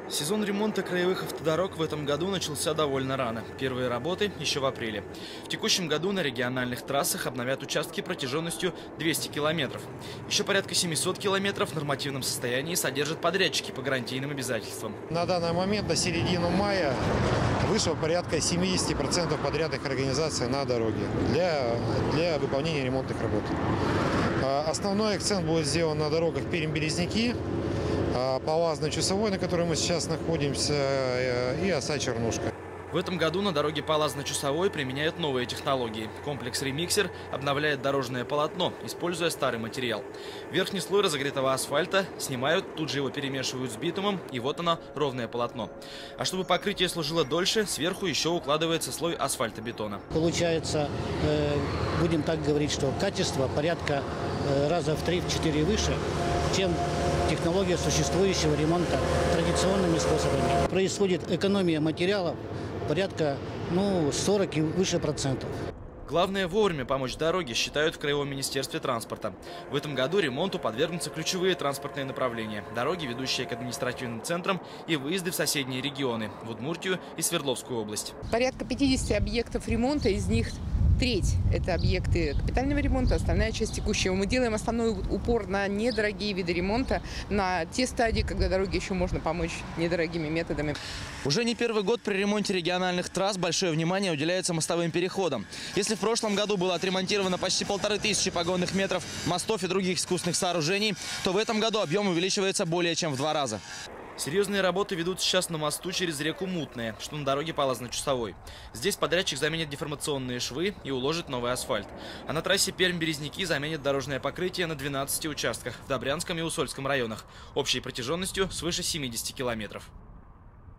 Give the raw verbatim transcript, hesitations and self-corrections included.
Сезон ремонта краевых автодорог в этом году начался довольно рано. Первые работы еще в апреле. В текущем году на региональных трассах обновят участки протяженностью двести километров. Еще порядка семисот километров в нормативном состоянии содержат подрядчики по гарантийным обязательствам. На данный момент, на середину мая, вышло порядка семидесяти процентов подрядных организаций на дороге для, для выполнения ремонтных работ. Основной акцент будет сделан на дорогах Пермь-Березники, по Лазно-Чусовой, на которой мы сейчас находимся, и Оса-Чернушка. В этом году на дороге по Лазно-Чусовой применяют новые технологии. Комплекс «Ремиксер» обновляет дорожное полотно, используя старый материал. Верхний слой разогретого асфальта снимают, тут же его перемешивают с битумом, и вот оно, ровное полотно. А чтобы покрытие служило дольше, сверху еще укладывается слой асфальтобетона. Получается, э, будем так говорить, что качество порядка э, раза в три-четыре выше, чем технология существующего ремонта традиционными способами. Происходит экономия материалов порядка ну, сорок и выше процентов. Главное вовремя помочь дороге, считают в Краевом министерстве транспорта. В этом году ремонту подвергнутся ключевые транспортные направления. Дороги, ведущие к административным центрам, и выезды в соседние регионы – в Удмуртию и Свердловскую область. Порядка пятидесяти объектов ремонта, из них треть – это объекты капитального ремонта, остальная часть текущего. Мы делаем основной упор на недорогие виды ремонта, на те стадии, когда дороги еще можно помочь недорогими методами. Уже не первый год при ремонте региональных трасс большое внимание уделяется мостовым переходам. Если в прошлом году было отремонтировано почти полторы тысячи погонных метров мостов и других искусственных сооружений, то в этом году объем увеличивается более чем в два раза. Серьезные работы ведут сейчас на мосту через реку Мутная, что на дороге по Лазно-Чусовой. Здесь подрядчик заменит деформационные швы и уложит новый асфальт. А на трассе Пермь-Березники заменит дорожное покрытие на двенадцати участках в Добрянском и Усольском районах, общей протяженностью свыше семидесяти километров.